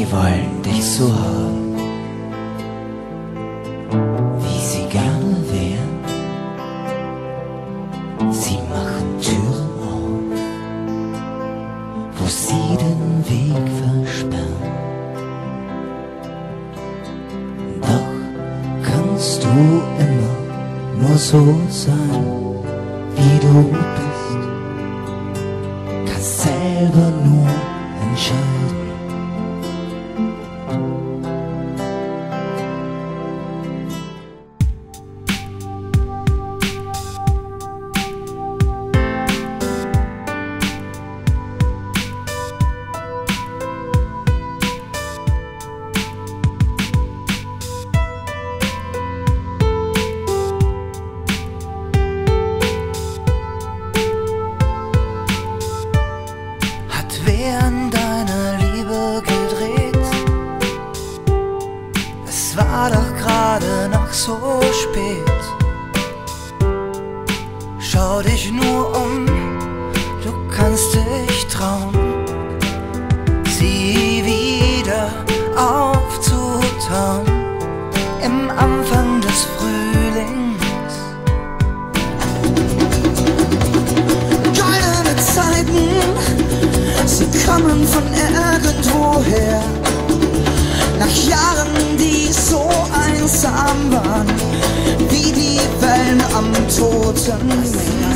wollen dich so haben, wie sie gerne wären. Sie machen Türen auf, wo sie den Weg versperren. Doch kannst du immer nur so sein, wie du bist, kannst selber nur entscheiden. Während deiner Liebe gedreht, es war doch gerade noch so spät. Schau dich nur um, du kannst dich trauen, sie wieder aufzutauen im Anfang des Frühlings. Goldene Zeiten, sie kommen von irgendwoher, nach Jahren, die so einsam waren, wie die Wellen am Toten Meer.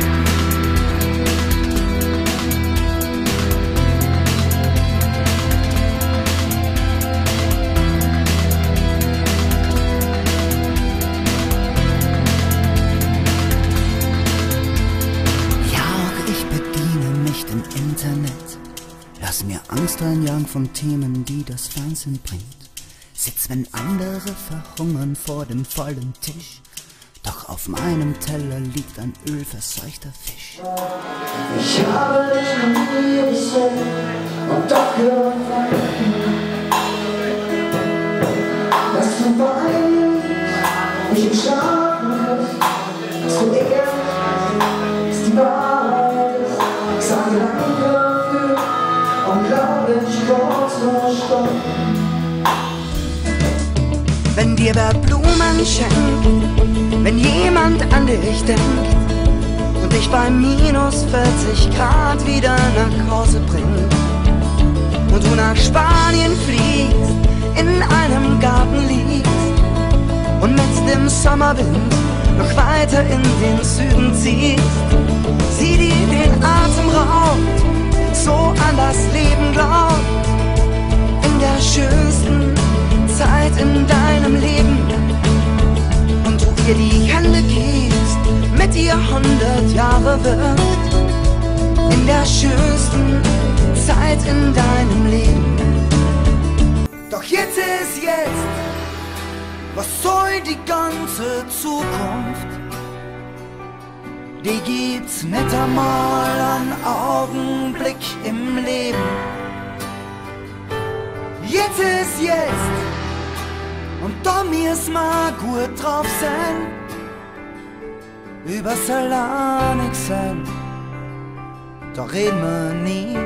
Internet. Lass mir Angst einjagen von Themen, die das Fernsehen bringt. Sitz, wenn andere verhungern vor dem vollen Tisch. Doch auf meinem Teller liegt ein ölverseuchter Fisch. Ich habe dich noch nie gesehen und doch gehört, dass du weinst, mich im Schlaf machst, dass du ehrlich ist die Wahrheit ist. Ich sage danke für unglaublich kurze Stunden. Wenn dir wer Blumen schenkt, wenn jemand an dich denkt und dich bei minus 40 Grad wieder nach Hause bringt und du nach Spanien fliegst, in einem Garten liegst und mit dem Sommerwind noch weiter in den Süden ziehst, sie dir den Atem raubt, so an das Leben glaubt, in der schönsten Zeit in deinem Leben und du ihr die Hände gibst, mit ihr 100 Jahre wird, in der schönsten Zeit in deinem Leben. Doch jetzt ist jetzt, was soll die ganze Zukunft? Die gibt's nicht einmal an Augenblick im Leben. Jetzt ist jetzt, und da mir's mal gut drauf sein, übers alleinig sein, da reden wir nie.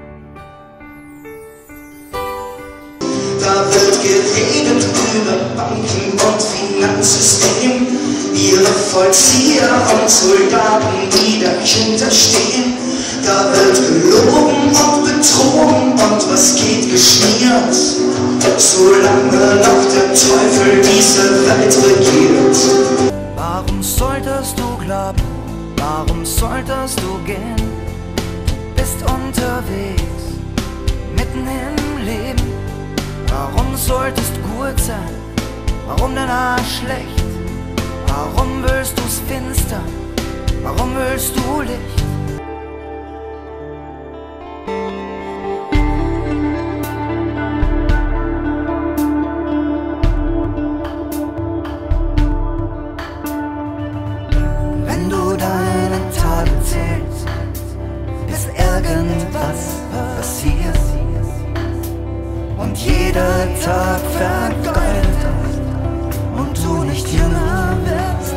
Da wird geredet über Banken und Finanzsystem, ihre Vollzieher und Soldaten, die dahinter stehen. Da wird gelogen und betrogen und was geht geschmiert, solange noch der Teufel diese Welt regiert. Warum solltest du glauben, warum solltest du gehen? Bist unterwegs, mitten im Leben. Warum solltest gut sein, warum danach schlecht? Warum willst du's finster, warum willst du Licht? Wenn du deinen Tag zählst, bis irgendwas passiert und jeder Tag vergeudet ist und du nicht jünger wirst.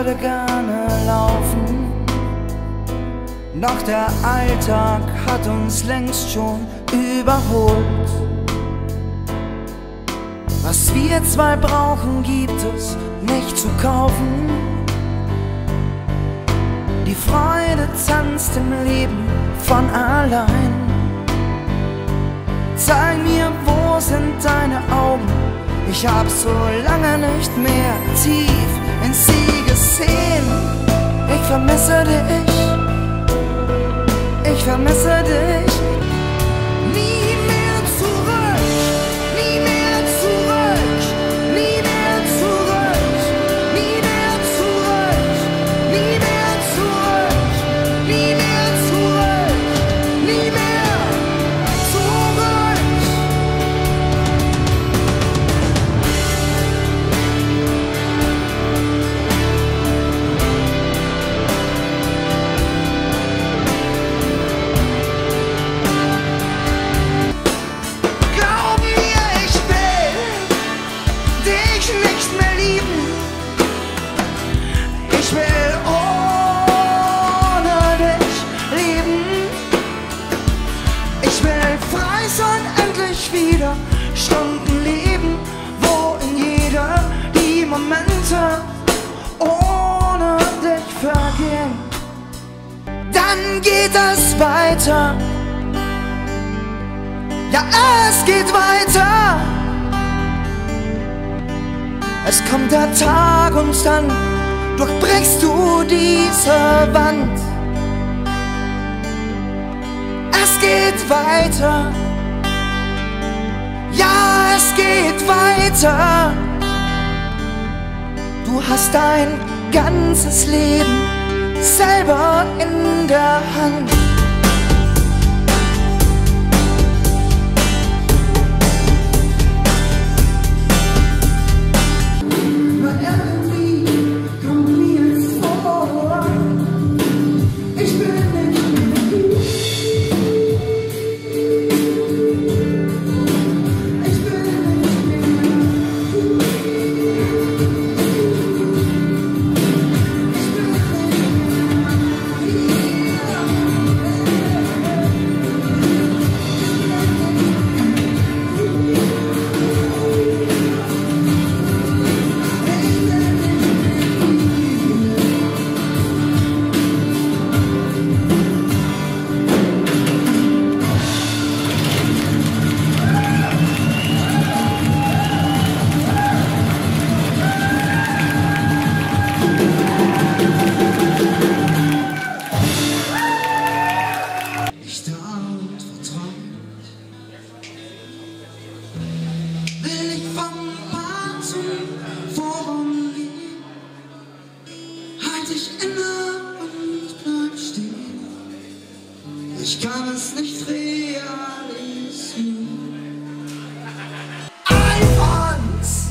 würde gerne laufen, doch der Alltag hat uns längst schon überholt. Was wir zwei brauchen, gibt es nicht zu kaufen. Die Freude tanzt im Leben von allein. Zeig mir, wo sind deine Augen? Ich hab so lange nicht mehr tief in sie gesehen. Ich vermisse dich, ich vermisse dich. Nie mehr zurück, nie mehr zurück, nie mehr zurück, nie mehr zurück, nie mehr zurück, nie mehr zurück, nie mehr zurück. Glaub mir, ich will dich nicht mehr lieben. Ich will ohne dich leben. Ich will frei sein, endlich wieder Stunden leben, wo in jeder die Momente ohne dich vergehen. Dann geht es weiter. Ja, es geht weiter. Es kommt der Tag und dann durchbrichst du diese Wand. Es geht weiter. Ja, es geht weiter. Du hast dein ganzes Leben selber in der Hand. Ich kann es nicht realisieren. Alfons!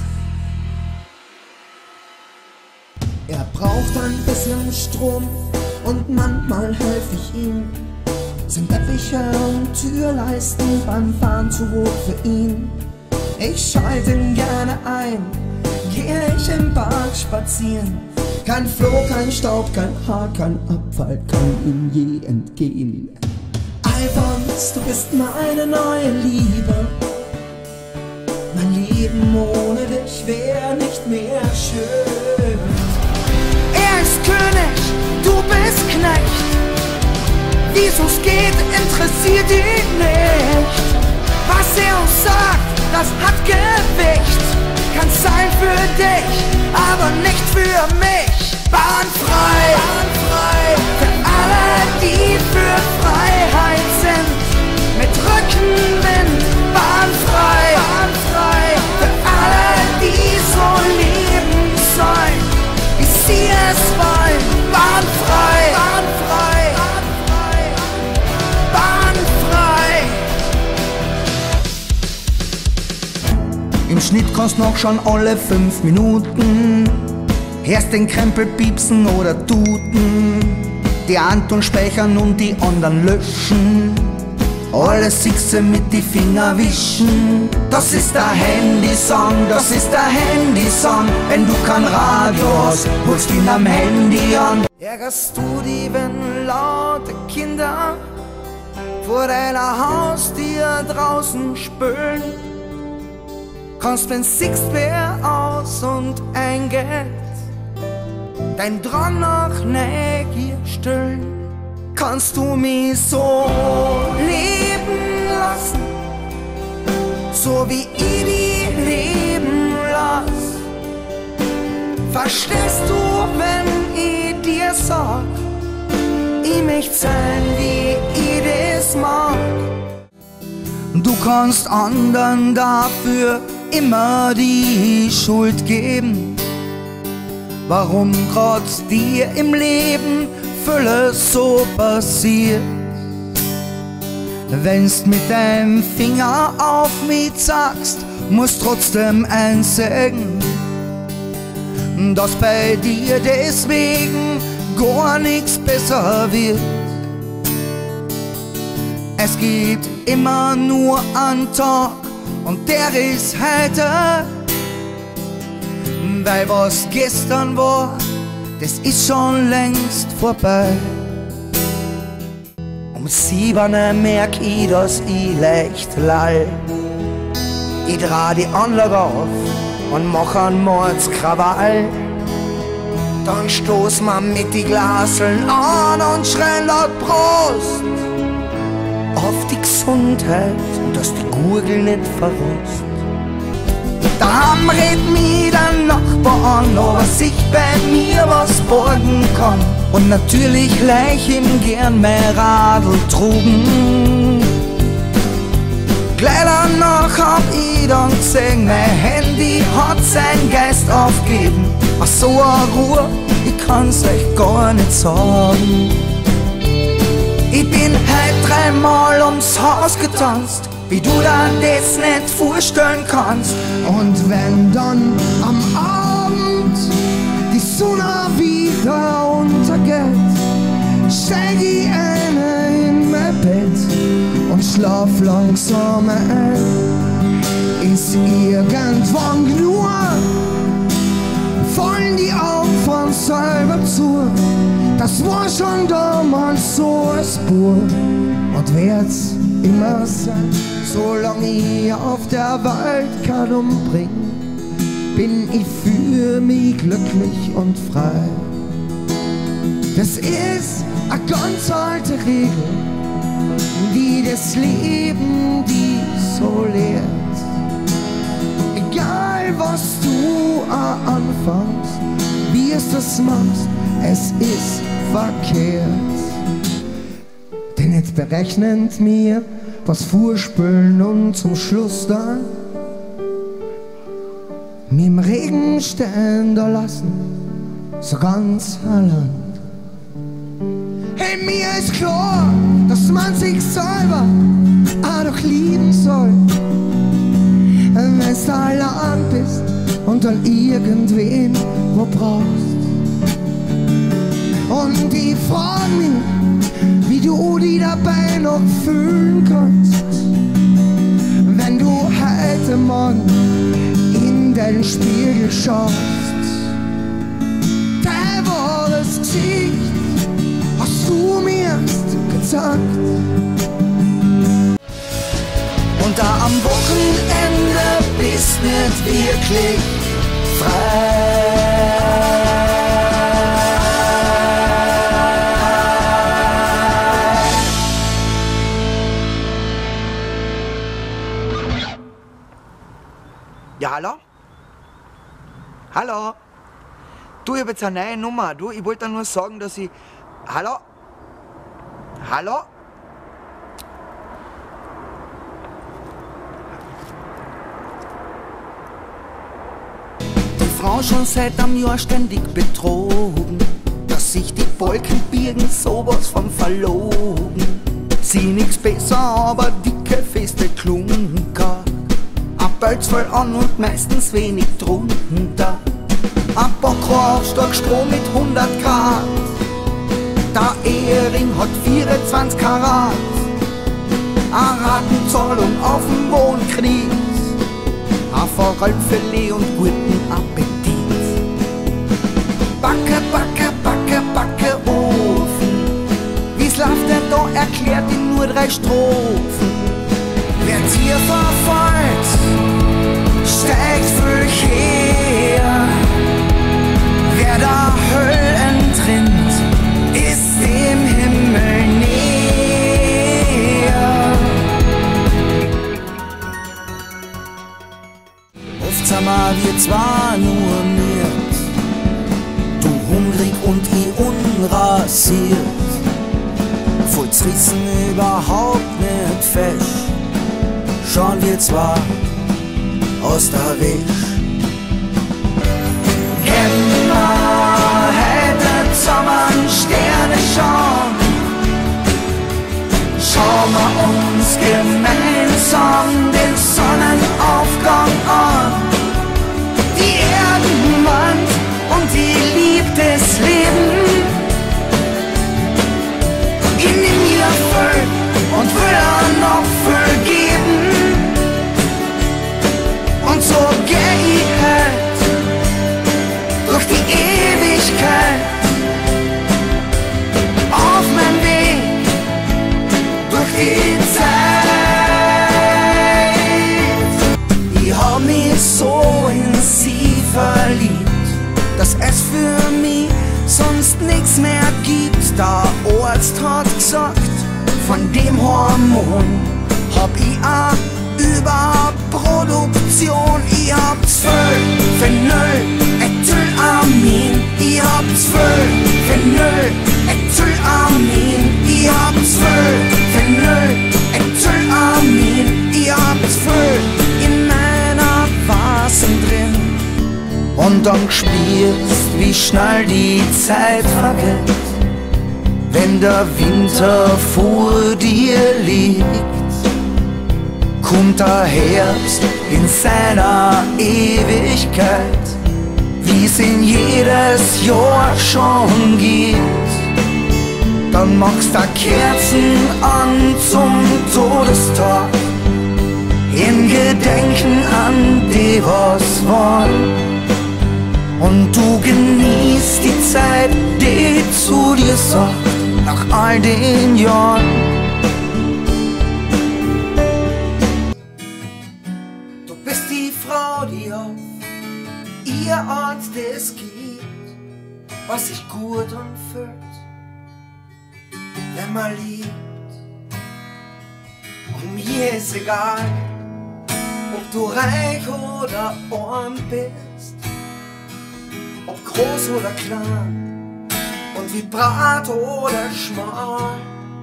Er braucht ein bisschen Strom und manchmal helfe ich ihm. Sind Teppiche und Türleisten beim Fahren zu hoch für ihn? Ich schalte ihn gerne ein, gehe ich im Park spazieren. Kein Floh, kein Staub, kein Haar, kein Abfall kann ihm je entgehen. Alfons, du bist meine neue Liebe. Mein Leben ohne dich wäre nicht mehr schön. Er ist König, du bist Knecht. Wieso es geht, interessiert ihn nicht. Was er uns sagt, das hat Gewicht. Kann sein für dich, aber nicht für mich. Bahnfrei, bahnfrei, für alle, die für Freiheit sind. Mit Rückenwind, bahnfrei, bahnfrei, für alle, die so leben sollen, wie sie es wollen. Bahnfrei, bahnfrei, bahnfrei. Im Schnitt kannst noch schon alle 5 Minuten erst den Krempel piepsen oder tuten, die einen speichern und die anderen löschen. alles siehst du mit die Finger wischen. Das ist der Handysong, das ist der Handysong. Wenn du kein Radio hast, holst ihn am Handy an. Ärgerst du dich, wenn laute Kinder vor deiner Haustür draußen spülen? Kannst, wenn siehst, wer aus und eingeht, dein Drang nach Neugier stillen. Kannst du mich so leben lassen, so wie ich dich leben lass? Verstehst du, wenn ich dir sag, ich möcht sein, wie ich das mag? Du kannst anderen dafür immer die Schuld geben, warum grad dir im Leben vieles so passiert. Wenn's mit deinem Finger auf mich zeigst, musst trotzdem einsehen, dass bei dir deswegen gar nichts besser wird. Es gibt immer nur einen Tag und der ist heute, weil was gestern war, das ist schon längst vorbei. Um 7 merk ich, dass ich leicht lall. Ich dreh die Anlage auf und mach einen Mordskrawall. Dann stoß man mit die Glaseln an und schreien laut Prost auf die Gesundheit und dass die Gurgel nicht verrost. Daheim redet mich der Nachbar an, ob er sich bei mir was borgen kann. Und natürlich leih ihm gern mein Radl trugen. Gleich danach hab ich dann gesehen, mein Handy hat seinen Geist aufgegeben. Ach so eine Ruhe, ich kann's euch gar nicht sagen. Ich bin heute 3-mal ums Haus getanzt, wie du dir das nicht vorstellen kannst. Und wenn dann am Abend die Sonne wieder untergeht, steig ich in mein Bett und schlaf langsam ein. Ist irgendwann genug, fallen die Augen von selber zu. Das war schon damals so ein Spur und werd's immer sein. Solange ich auf der Welt kann umbringen, bin ich für mich glücklich und frei. Das ist eine ganz alte Regel, die das Leben die so lehrt. Egal was du anfängst, wie es das machst, es ist verkehrt. Denn jetzt berechnend mir was vorspülen und zum Schluss dann mir im Regen stehen da lassen, so ganz allein. Hey, mir ist klar, dass man sich selber auch doch lieben soll. Wenn's da allein bist und dann irgendwen wo brauchst. Und ich frag mich, wie du dich dabei noch fühlen kannst, wenn du heute Morgen in den Spiegel schaust. Dein wahres Gesicht hast du mir gezeigt. Und da am Wochenende bist nicht wirklich frei. Ja, hallo? Hallo? Du, ich hab jetzt eine neue Nummer. Du, ich wollte nur sagen, dass ich... Hallo? Hallo? Die Frau schon seit einem Jahr ständig betrogen, dass sich die Wolken birgen, sowas von verlogen. Sie nix besser, aber dicke, feste Klunker. Bölz voll an und meistens wenig drunter. Ein Bockrau auf Starkstrom mit 100 Grad. Der Ehering hat 24 Karat. ein Ratenzoll und auf dem Wohnkries, ein Forellfilet und guten Appetit. Backe, backe, backe, backe Ofen, wie's läuft denn da, erklärt in nur 3 Strophen. Wer Tier verfolgt, steigt viel her. Wer da Hölle entrinnt, ist dem Himmel näher. Oft sind wir zwar nur mit, du hungrig und ich unrasiert, voll's Rissen überhaupt nicht fest. Schauen wir zwar aus der Wisch. Können wir heute zusammen Sterne schauen? Schauen wir uns gemeinsam den Sonnenaufgang an. Die Erdenwand und die Liebe des Lebens in mir voll und will er noch voll geben. Und so geh ich halt durch die Ewigkeit auf mein Weg durch die Zeit. Ich hab mich so in sie verliebt, dass es für mich sonst nichts mehr gibt. Der Arzt hat gesagt, von dem Hormon hab ich auch Überproduktion. Ich hab 12 Phenylethylamin. Ich hab 12 Phenylethylamin. Ich hab 12 Phenylethylamin. Ich hab 12 in meiner Fasen drin. Und dann spürst, wie schnell die Zeit vergeht, wenn der Winter vor dir liegt. Kommt der Herbst in seiner Ewigkeit, wie's in jedes Jahr schon gibt. Dann machst du Kerzen an zum Todestag, im Gedenken an die was waren. Und du genießt die Zeit, die zu dir sagt, nach all den Jahren. Die auf ihr Ort das gibt, was sich gut anfühlt, wenn man liebt. Und mir ist egal, ob du reich oder arm bist, ob groß oder klein und wie brat oder schmal.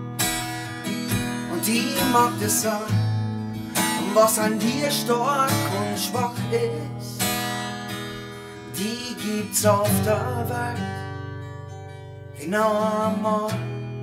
Und ich mag das sagen, was an dir stark und schwach ist, die gibt's auf der Welt genau einmal.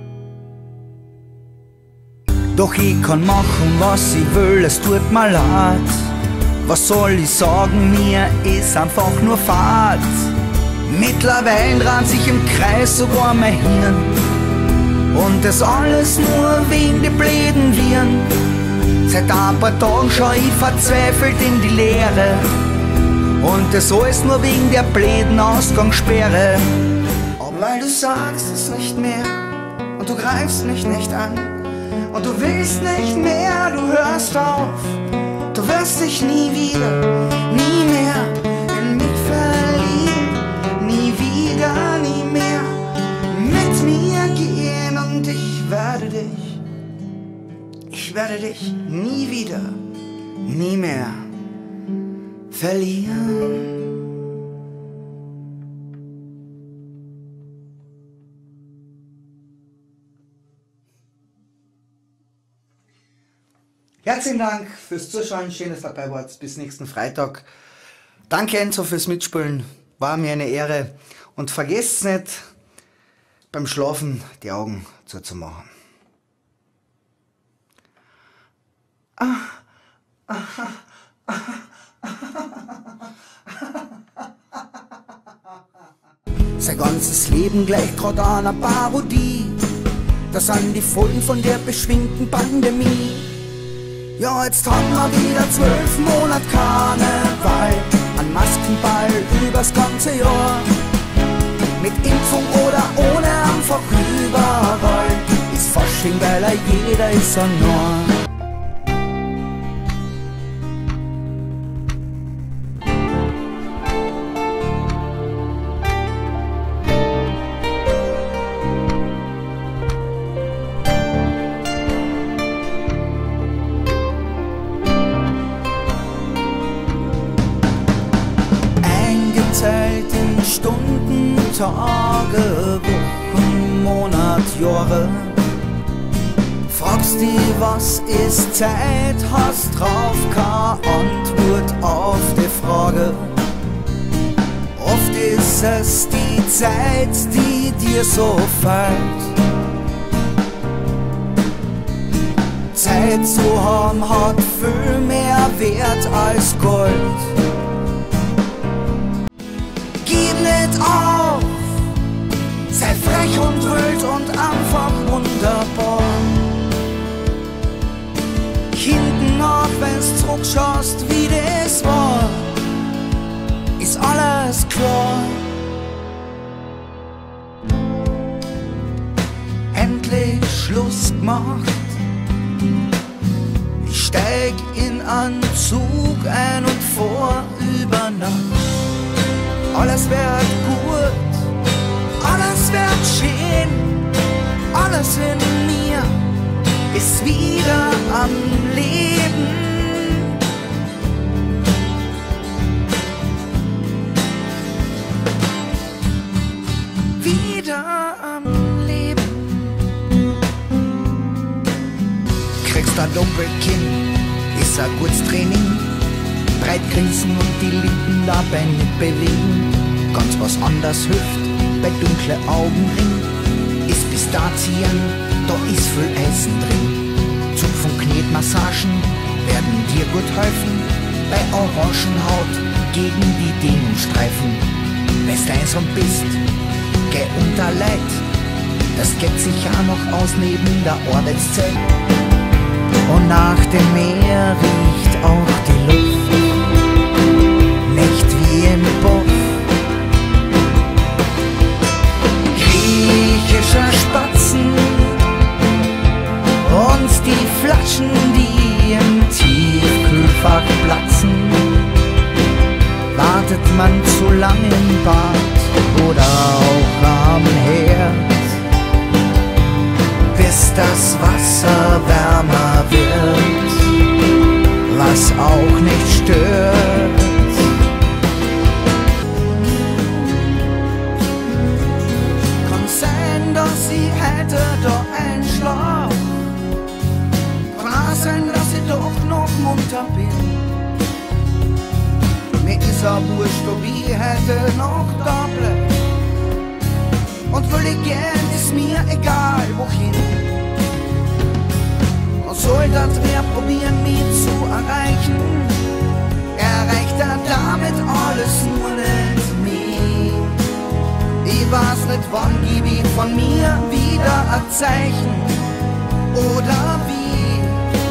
Doch ich kann machen, was ich will, es tut mir leid. Was soll ich sagen, mir ist einfach nur Fahrt. Mittlerweile dreht sich im Kreis sogar mein Hirn, und das alles nur wegen die bläden Viren. Seit ein paar Tagen schau ich verzweifelt in die Leere, und das alles nur wegen der bläden Ausgangssperre. Aber weil du sagst es nicht mehr und du greifst mich nicht an und du willst nicht mehr, du hörst auf, du wirst dich nie wieder, nie mehr in mich verlieben, nie wieder, nie mehr mit mir gehen, und ich werde dich nie wieder, nie mehr verlieren. Herzlichen Dank fürs Zuschauen, schön, dass ihr dabei wart. Bis nächsten Freitag. Danke Enzo fürs Mitspielen, war mir eine Ehre. Und vergesst nicht, beim Schlafen die Augen zuzumachen. Sein ganzes Leben gleicht grad einer Parodie. Das sind die Folgen von der beschwingten Pandemie. Ja, jetzt haben wir wieder 12 Monate Karneval, ein Maskenball übers ganze Jahr. Mit Impfung oder ohne, einfach überall. Ist Fasching, weil jeder ist ein Norm. Eingezählt in Stunden, Tage, Wochen, Monat, Jahre. Fragst dich, was ist Zeit, hast drauf keine Antwort auf die Frage. Oft ist es die Zeit, die dir so fehlt. Zeit zu haben hat viel mehr Wert als Gold. Gib nicht auf, sei frech und wild und einfach wunderbar. Hinten nach, wenn's zurückschaust, wie das war, ist alles klar. Endlich Schluss gemacht. Ich steig in einen Zug ein und fahr über Nacht. Alles wird gut, alles wird schön, alles in mir ist wieder am Leben. Wieder am Leben. Kriegst ein Doppelkinn, ist ein gutes Training. Breit grinsen und die Lippen dabei nicht bewegen. Ganz was anders hilft bei dunkle Augenring. Ist Pistazien, da ist viel Eisen drin. Zupf- und Knetmassagen werden dir gut helfen. Bei Orangenhaut gegen die Demonstreifen. Wenn's einsam bist, geh unter Leid. Das geht sich ja noch aus neben der Arbeitszeit. Und nach dem Meer riecht auch die Luft. Nicht wie im Buff. Griechischer Spatzen und die Flaschen, die im Tiefkühlfach platzen. Wartet man zu lang im Bad oder auch am Herd, bis das Wasser wärmer wird, was auch nicht stört. Sie hätte doch einen Schlaf. Kann sein, dass ich doch noch munter bin. Mir ist auch wurscht, ob ich hätte noch da bleib. Und völlig gern ist mir egal, wohin. Und soll das wer probieren, mich zu erreichen, erreicht er damit alles nur nicht mich. Ich weiß nicht, wann gib ich von mir wieder ein Zeichen oder wie.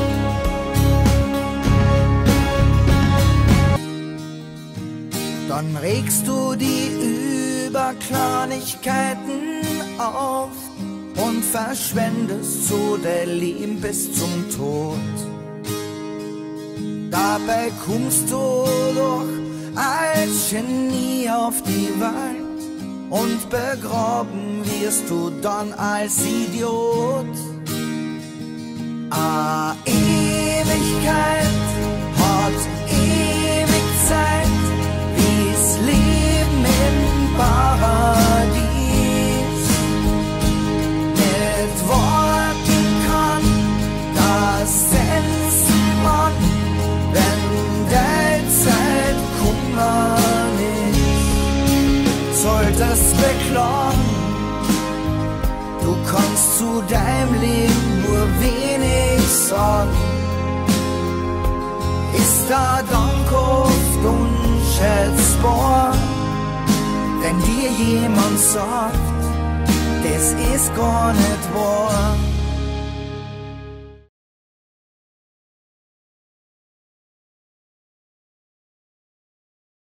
Dann regst du die über Kleinigkeiten auf und verschwendest so dein Leben bis zum Tod. Dabei kommst du doch als Genie auf die Welt. Und begraben wirst du dann als Idiot. A Ewigkeit hat ewig Zeit, wie's Leben im Paradies. Mit Worten kann das sensen man, wenn die Zeit kümmern ist. Solltest beklagen, du kannst zu deinem Leben nur wenig sagen. Ist der Dank oft unschätzbar, wenn dir jemand sagt, das ist gar nicht wahr.